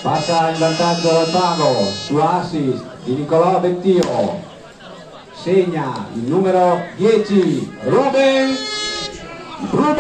Passa in vantaggio Albano su assist di Nicolò Bettio. Segna il numero 10 Ruben